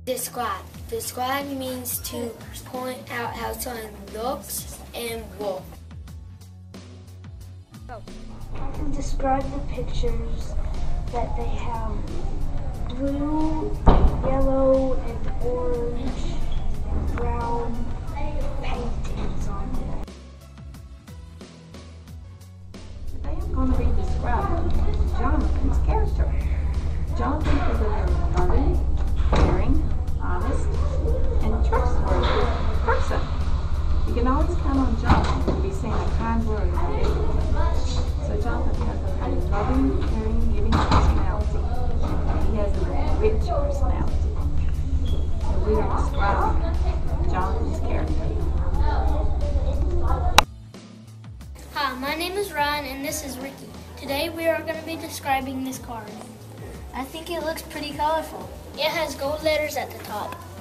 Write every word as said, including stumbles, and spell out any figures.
Describe. Describe means to point out how someone looks and walks. I can describe the pictures that they have blue, yellow, and orange, and brown paintings on them. Today I'm going to be describing Jonathan's character. Jonathan is a very loving, caring, honest, and trustworthy person. You can always count on Jonathan to be saying a kind word about everything. So Jonathan has a very loving, caring, giving personality. He has a rich personality. And we are describing Jonathan's character. Hi, my name is Ryan and this is Ricky. Today we are going to be describing this card. I think it looks pretty colorful. It has gold letters at the top.